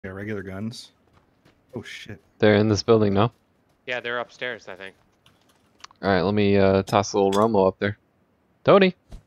Yeah, regular guns. Oh shit. They're in this building, no? Yeah, they're upstairs, I think. Alright, let me toss a little Romo up there. Tony!